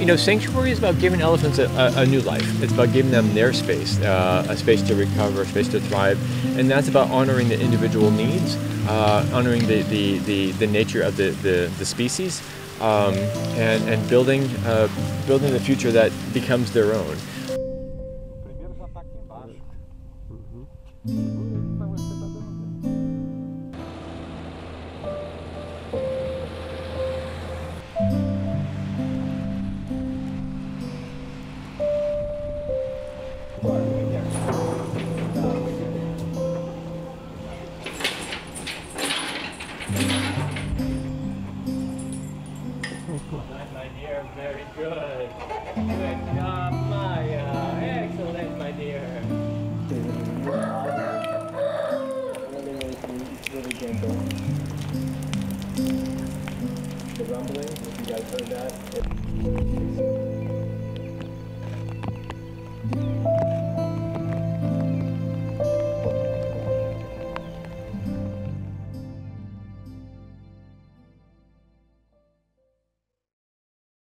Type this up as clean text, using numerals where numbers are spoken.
You know, sanctuary is about giving elephants a new life. It's about giving them their space, a space to recover, a space to thrive, and that's about honoring the individual needs, honoring the nature of the species, and building the future that becomes their own. My dear, very good. Good job, Maya. Excellent, my dear. It's really gentle. The rumbling, if you guys heard that.